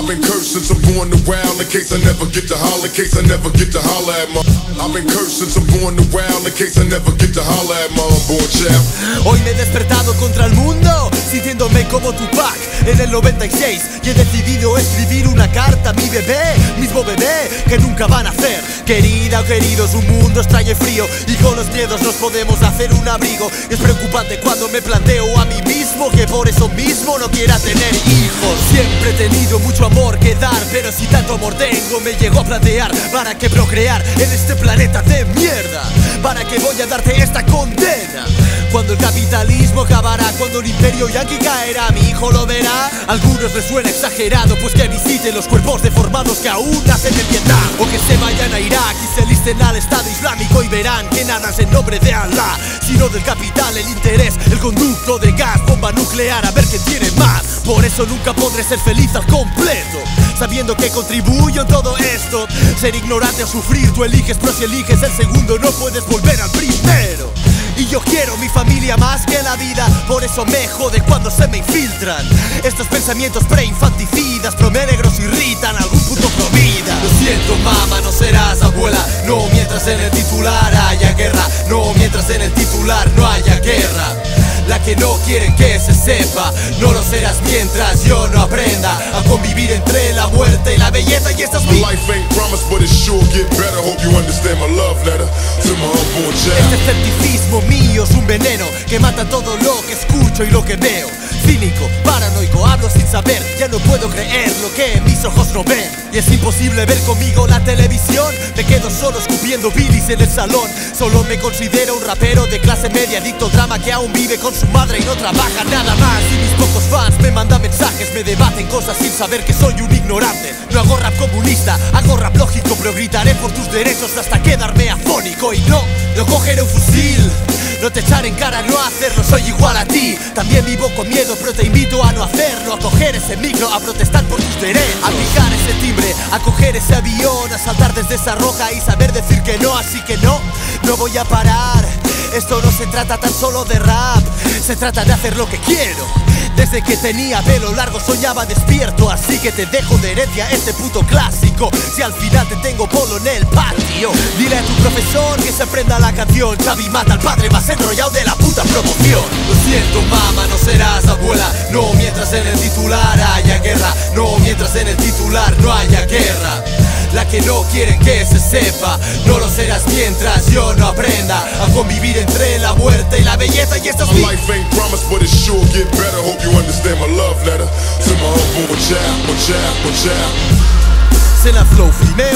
I've been cursed since I'm born around, in case I never get to holler, in case I never get to holler at my. I've been cursed since I'm born around, in case I never get to holler at my unborn child. Hoy me he despertado contra el mundo, sintiéndome como Tupac en el 96, y he decidido escribir una carta a mi bebé, mismo bebé que nunca van a nacer. Querida o querido, es un mundo extraño y frío, y con los miedos nos podemos hacer un abrigo. Es preocupante cuando me planteo a mí mismo que por eso mismo no quiera tener hijos. Siempre he tenido mucho amor que dar, pero si tanto amor tengo me llegó a plantear: ¿para qué procrear en este planeta de mierda? ¿Para qué voy a darte esta condena? Cuando el capitalismo acabará, cuando el imperio yanqui caerá, mi hijo lo verá. A algunos les suena exagerado, pues que visiten los cuerpos deformados que aún nacen en Vietnam, o que se vayan a Irak y se listen al Estado Islámico y verán que nada es en nombre de Allah, sino del capital, el interés, el conducto de gas, bomba nuclear, a ver quién tiene más. Por eso nunca podré ser feliz al completo, sabiendo que contribuyo en todo esto. Ser ignorante o sufrir, tú eliges, pero si eliges el segundo no puedes volver al primero. Y yo quiero mi familia más que la vida, por eso me jode cuando se me infiltran estos pensamientos preinfanticidas. Promenegros irritan algún puto provida. Lo siento mamá, no serás abuela, no mientras en el titular haya guerra, no mientras en el titular no haya guerra. La que no quieren que se sepa, no lo serás mientras yo no aprenda a convivir entre la muerte y la belleza. Y esta es mi life ain't promised, but it sure get better. Hope you understand my love letter to my unborn child. Este escepticismo mío es un veneno que mata todo lo que escucho y lo que veo. Cínico, paranoico, hablo sin saber, ya no puedo creer lo que mis ojos no ven. Y es imposible ver conmigo la televisión, me quedo solo escupiendo bilis en el salón. Solo me considero un rapero de clase media, adicto al drama que aún vive con su madre y no trabaja nada más. Y mis pocos fans me mandan mensajes, me debaten cosas sin saber que soy un ignorante. No hago rap comunista, hago rap lógico, pero gritaré por tus derechos hasta quedarme afónico. Y no cogeré un fusil, no te echaré en cara no hacerlo, soy igual a ti. También vivo con miedo, pero te invito a no hacerlo. A coger ese micro, a protestar por tus derechos, a picar ese timbre, a coger ese avión, a saltar desde esa roca y saber decir que no. Así que no voy a parar. Esto no se trata tan solo de rap, se trata de hacer lo que quiero. Desde que tenía pelo largo soñaba despierto, así que te dejo de herencia este puto clásico. Si al final te tengo polo en el patio, dile a tu profesor que se aprenda la canción. Xavi mata al padre más enrollado de la puta promoción. Lo siento mamá, no serás abuela, no mientras en el titular haya guerra, no mientras en el titular no haya guerra. La que no quieren que se sepa, no lo serás mientras yo no aprenda a convivir entre la muerte y la belleza. Y esta es mi life ain't promised, but it sure get better. Hope you understand my love letter to my unborn child, my child, my child. C'est la flow filmeo,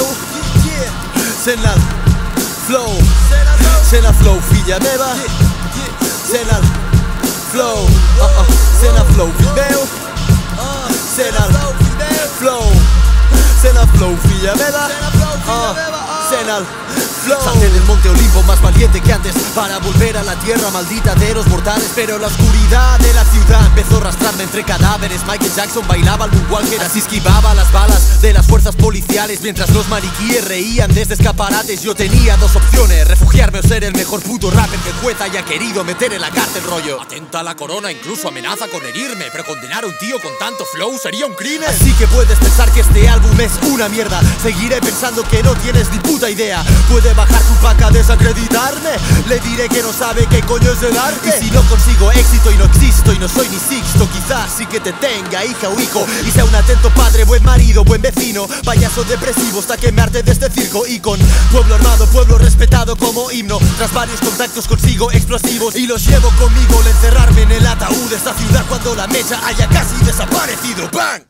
c'est la flow, c'est la flow filla meva, c'est la flow, c'est la flow filmeo, c'est la flow. Sena flow, filla meva, Sena flow. Salté del monte Olimpo más valiente que antes para volver a la tierra maldita de los mortales. Pero la oscuridad de la ciudad empezó a arrastrarme entre cadáveres. Michael Jackson bailaba al moonwalker, así esquivaba las balas de las fuerzas policiales. Mientras los maniquíes reían desde escaparates, yo tenía dos opciones: refugiarme o ser el mejor puto rapper que el juez haya querido meter en la cárcel, rollo. Atenta a la corona, incluso amenaza con herirme, pero condenar a un tío con tanto flow sería un crimen. Así que puedes pensar que este álbum es una mierda, seguiré pensando que no tienes ni puta idea. Puede bajar tu paca a desacreditarme, le diré que no sabe qué coño es el arte. Y si no consigo éxito y no existo y no soy ni Sixto, quizás sí que te tenga hija o hijo y sea un atento padre, buen marido, buen vecino, payaso depresivo hasta que me harte de este circo. Y con pueblo armado, pueblo respetado como himno, tras varios contactos consigo explosivos y los llevo conmigo al encerrarme en el ataúd de esta ciudad cuando la mecha haya casi desaparecido. ¡Bang!